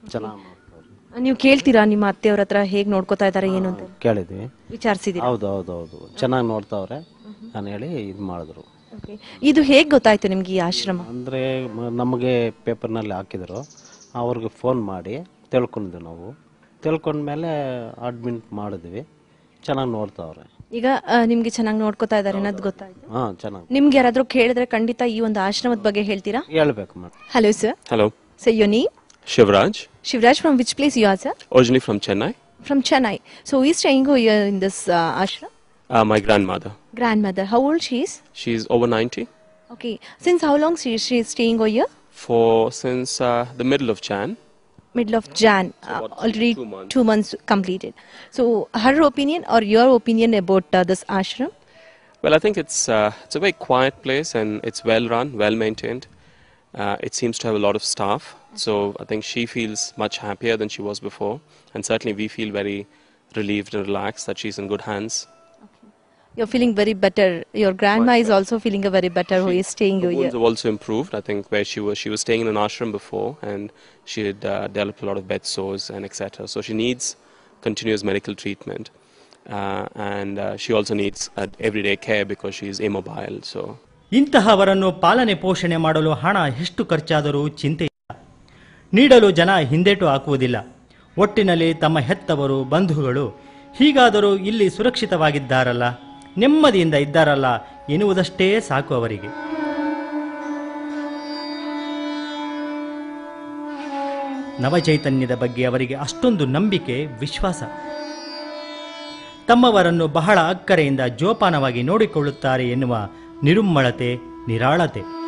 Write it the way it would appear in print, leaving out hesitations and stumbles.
ಚೆನ್ನಾಗಿ ನೋಡ್ತಾರೆ. ನೀವು ಕೇಳ್ತೀರಾ ನಿಮ್ಮ ಅತ್ತೆಯವ್ರ ಹತ್ರ ಹೇಗೆ ನೋಡ್ಕೋತಾ ಇದ್ದಾರೆ ಏನು ಅಂತ ಕೇಳಿದ್ವಿ. ವಿಚಾರಿಸಿದ್ದೀರಾ? ಹೌದು ಚೆನ್ನಾಗಿ ನೋಡ್ತಾವ್ರೆ ನಾನು ಹೇಳಿ ಇದು ಮಾಡಿದ್ರು. ಇದು ಹೇಗೆ ಗೊತ್ತಾಯ್ತು ನಿಮ್ಗೆ ಈ ಆಶ್ರಮ? ಅಂದರೆ ನಮಗೆ ಪೇಪರ್ನಲ್ಲಿ ಹಾಕಿದ್ರು, ಅವ್ರಿಗೆ ಫೋನ್ ಮಾಡಿ ತಿಳ್ಕೊಂಡ್ವಿ. ನಾವು ತಿಳ್ಕೊಂಡ್ಮೇಲೆ ಅಡ್ಮಿಟ್ ಮಾಡಿದ್ವಿ. ಚೆನ್ನಾಗಿ ನೋಡ್ತಾವ್ರೆ. ಈಗ ನಿಮ್ಗೆ ಚೆನ್ನಾಗಿ ನೋಡ್ಕೋತಾ ಇದ್ದಾರೆ ಅನ್ನೋದು ಗೊತ್ತಾಯ್ತು. ಚೆನ್ನಾಗಿ. ನಿಮ್ಗೆ ಯಾರಾದ್ರೂ ಕೇಳಿದ್ರೆ ಖಂಡಿತ ಈ ಒಂದು ಆಶ್ರಮದ ಬಗ್ಗೆ ಹೇಳ್ತೀರಾ? ಹೇಳ್ಬೇಕು madam. Hello sir. Hello. So your name? Shivraj. Shivraj, from which place you are, sir? Originally from Chennai. From Chennai. So who is staying here in this ashram? My grandmother. Grandmother. How old she is? She's over 90. Okay. Since how long she is staying over here? Since the middle of Jan. Middle of Jan. Already 2 months completed. So her opinion or your opinion about this ashram? Well, I think it's a very quiet place and it's well run, well maintained. It seems to have a lot of staff. So I think she feels much happier than she was before. And certainly we feel very relieved and relaxed that she's in good hands. You're feeling very better. Your grandma is also feeling very better who is staying Her here. wounds have also improved. I think where she was staying in an ashram before and she had developed a lot of bed sores and etc. So she needs continuous medical treatment. And she also needs everyday care because she is immobile. So ಇಂತಹವರನ್ನು ಪಾಲನೆ ಪೋಷಣೆ ಮಾಡಲು ಹಣ ಎಷ್ಟು ಖರ್ಚಾದರೂ ಚಿಂತೆ ಇಲ್ಲ. ನೀಡಲು ಜನ ಹಿಂದೇಟು ಹಾಕುವುದಿಲ್ಲ. ಒಟ್ಟಿನಲ್ಲಿ ತಮ್ಮ ಹೆತ್ತವರು ಬಂಧುಗಳು ಹೀಗಾದರೂ ಇಲ್ಲಿ ಸುರಕ್ಷಿತವಾಗಿದ್ದಾರಲ್ಲ, ನೆಮ್ಮದಿಯಿಂದ ಇದ್ದಾರಲ್ಲ ಎನ್ನುವುದಷ್ಟೇ ಸಾಕು ಅವರಿಗೆ. ನವಚೈತನ್ಯದ ಬಗ್ಗೆ ಅವರಿಗೆ ಅಷ್ಟೊಂದು ನಂಬಿಕೆ, ವಿಶ್ವಾಸ. ತಮ್ಮವರನ್ನು ಬಹಳ ಅಕ್ಕರೆಯಿಂದ ಜೋಪಾನವಾಗಿ ನೋಡಿಕೊಳ್ಳುತ್ತಾರೆ ಎನ್ನುವ ನಿರುಮ್ಮಳತೆ, ನಿರಾಳತೆ.